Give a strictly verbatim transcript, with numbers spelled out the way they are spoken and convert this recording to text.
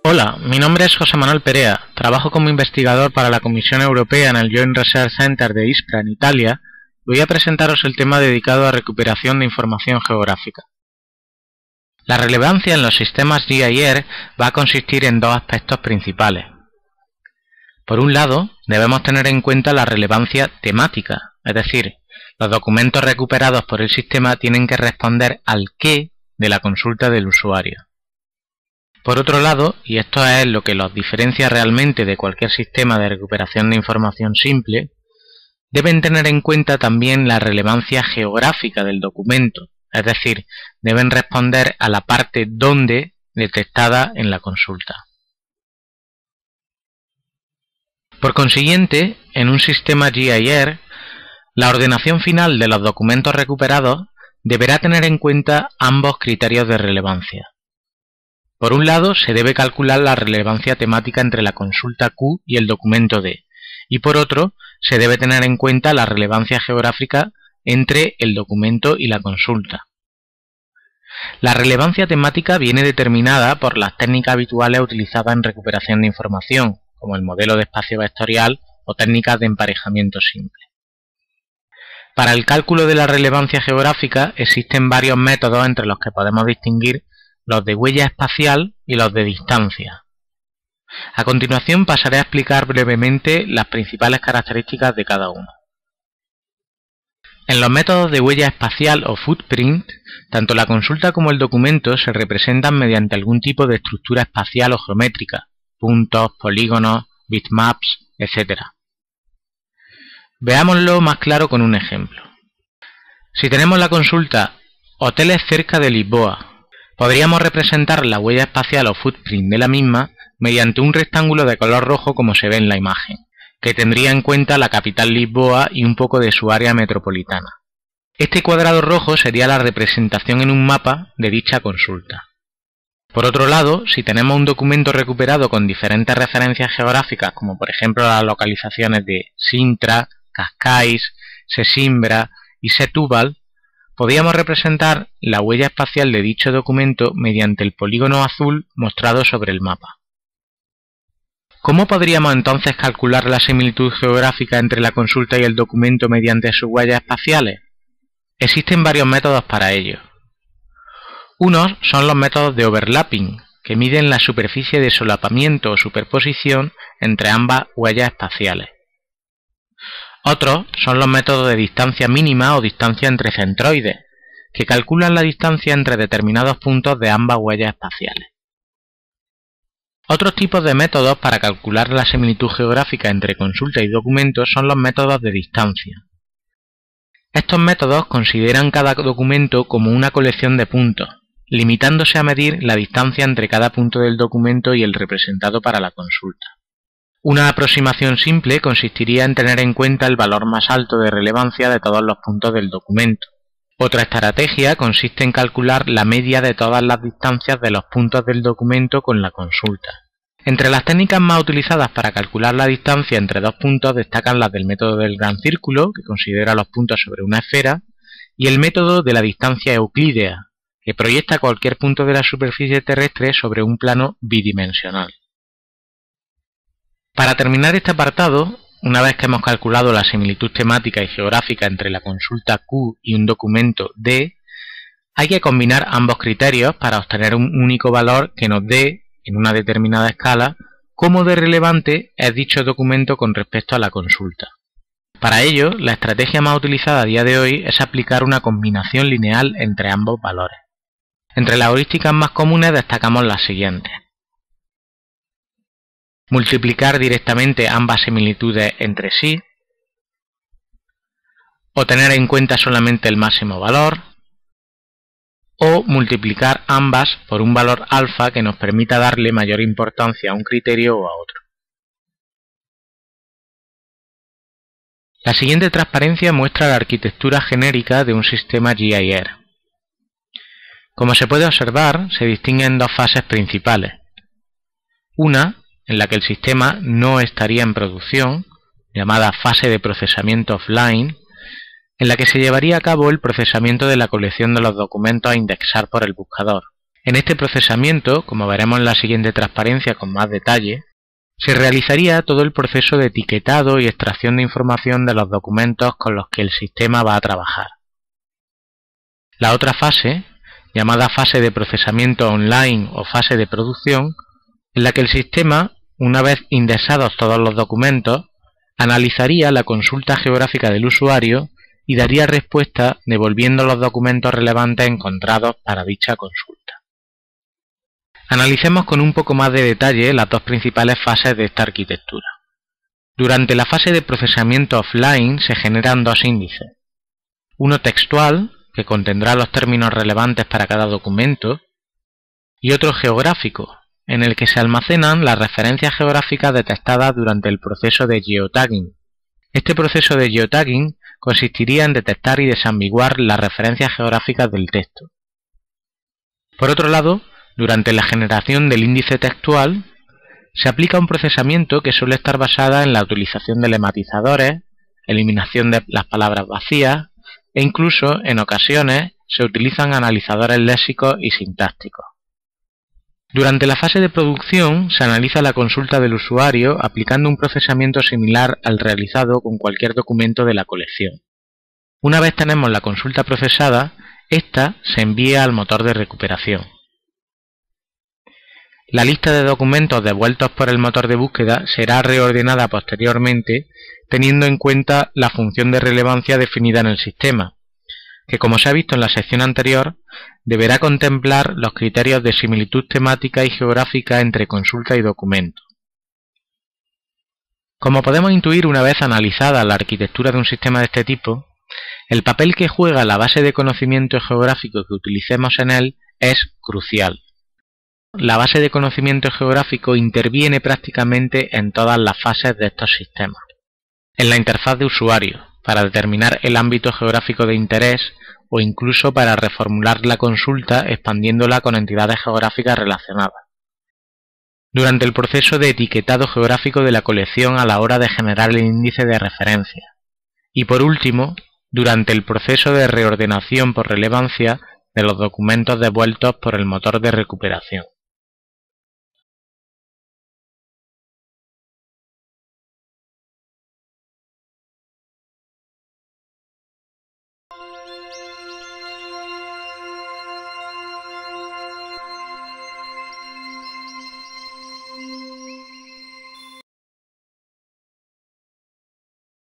Hola, mi nombre es José Manuel Perea, trabajo como investigador para la Comisión Europea en el Joint Research Center de Ispra en Italia y voy a presentaros el tema dedicado a recuperación de información geográfica. La relevancia en los sistemas G I R va a consistir en dos aspectos principales. Por un lado, debemos tener en cuenta la relevancia temática, es decir, los documentos recuperados por el sistema tienen que responder al qué de la consulta del usuario. Por otro lado, y esto es lo que los diferencia realmente de cualquier sistema de recuperación de información simple, deben tener en cuenta también la relevancia geográfica del documento, es decir, deben responder a la parte dónde detectada en la consulta. Por consiguiente, en un sistema G I R, la ordenación final de los documentos recuperados deberá tener en cuenta ambos criterios de relevancia. Por un lado, se debe calcular la relevancia temática entre la consulta Q y el documento D, y por otro, se debe tener en cuenta la relevancia geográfica entre el documento y la consulta. La relevancia temática viene determinada por las técnicas habituales utilizadas en recuperación de información, como el modelo de espacio vectorial o técnicas de emparejamiento simple. Para el cálculo de la relevancia geográfica existen varios métodos entre los que podemos distinguir los de huella espacial y los de distancia. A continuación pasaré a explicar brevemente las principales características de cada uno. En los métodos de huella espacial o footprint, tanto la consulta como el documento se representan mediante algún tipo de estructura espacial o geométrica, puntos, polígonos, bitmaps, etcétera. Veámoslo más claro con un ejemplo. Si tenemos la consulta hoteles cerca de Lisboa, podríamos representar la huella espacial o footprint de la misma mediante un rectángulo de color rojo como se ve en la imagen, que tendría en cuenta la capital Lisboa y un poco de su área metropolitana. Este cuadrado rojo sería la representación en un mapa de dicha consulta. Por otro lado, si tenemos un documento recuperado con diferentes referencias geográficas, como por ejemplo las localizaciones de Sintra, Cascais, Sesimbra y Setúbal, podríamos representar la huella espacial de dicho documento mediante el polígono azul mostrado sobre el mapa. ¿Cómo podríamos entonces calcular la similitud geográfica entre la consulta y el documento mediante sus huellas espaciales? Existen varios métodos para ello. Unos son los métodos de overlapping, que miden la superficie de solapamiento o superposición entre ambas huellas espaciales. Otros son los métodos de distancia mínima o distancia entre centroides, que calculan la distancia entre determinados puntos de ambas huellas espaciales. Otros tipos de métodos para calcular la similitud geográfica entre consulta y documento son los métodos de distancia. Estos métodos consideran cada documento como una colección de puntos, limitándose a medir la distancia entre cada punto del documento y el representado para la consulta. Una aproximación simple consistiría en tener en cuenta el valor más alto de relevancia de todos los puntos del documento. Otra estrategia consiste en calcular la media de todas las distancias de los puntos del documento con la consulta. Entre las técnicas más utilizadas para calcular la distancia entre dos puntos destacan las del método del gran círculo, que considera los puntos sobre una esfera, y el método de la distancia euclídea, que proyecta cualquier punto de la superficie terrestre sobre un plano bidimensional. Para terminar este apartado, una vez que hemos calculado la similitud temática y geográfica entre la consulta Q y un documento D, hay que combinar ambos criterios para obtener un único valor que nos dé, en una determinada escala, cómo de relevante es dicho documento con respecto a la consulta. Para ello, la estrategia más utilizada a día de hoy es aplicar una combinación lineal entre ambos valores. Entre las heurísticas más comunes destacamos las siguientes. Multiplicar directamente ambas similitudes entre sí, o tener en cuenta solamente el máximo valor, o multiplicar ambas por un valor alfa que nos permita darle mayor importancia a un criterio o a otro. La siguiente transparencia muestra la arquitectura genérica de un sistema G I R. Como se puede observar, se distinguen dos fases principales. Una, en la que el sistema no estaría en producción, llamada fase de procesamiento offline, en la que se llevaría a cabo el procesamiento de la colección de los documentos a indexar por el buscador, En este procesamiento, como veremos en la siguiente transparencia con más detalle, se realizaría todo el proceso de etiquetado y extracción de información de los documentos con los que el sistema va a trabajar. La otra fase, llamada fase de procesamiento online o fase de producción, en la que el sistema, una vez indexados todos los documentos, analizaría la consulta geográfica del usuario y daría respuesta devolviendo los documentos relevantes encontrados para dicha consulta. Analicemos con un poco más de detalle las dos principales fases de esta arquitectura. Durante la fase de procesamiento offline se generan dos índices. Uno textual, que contendrá los términos relevantes para cada documento, y otro geográfico, en el que se almacenan las referencias geográficas detectadas durante el proceso de geotagging. Este proceso de geotagging consistiría en detectar y desambiguar las referencias geográficas del texto. Por otro lado, durante la generación del índice textual, se aplica un procesamiento que suele estar basado en la utilización de lematizadores, eliminación de las palabras vacías e incluso, en ocasiones, se utilizan analizadores léxicos y sintácticos. Durante la fase de producción se analiza la consulta del usuario aplicando un procesamiento similar al realizado con cualquier documento de la colección. Una vez tenemos la consulta procesada, ésta se envía al motor de recuperación. La lista de documentos devueltos por el motor de búsqueda será reordenada posteriormente teniendo en cuenta la función de relevancia definida en el sistema, que como se ha visto en la sección anterior, deberá contemplar los criterios de similitud temática y geográfica entre consulta y documento. Como podemos intuir una vez analizada la arquitectura de un sistema de este tipo, el papel que juega la base de conocimiento geográfico que utilicemos en él es crucial. La base de conocimiento geográfico interviene prácticamente en todas las fases de estos sistemas. En la interfaz de usuario, para determinar el ámbito geográfico de interés o incluso para reformular la consulta expandiéndola con entidades geográficas relacionadas. Durante el proceso de etiquetado geográfico de la colección a la hora de generar el índice de referencia. Y por último, durante el proceso de reordenación por relevancia de los documentos devueltos por el motor de recuperación.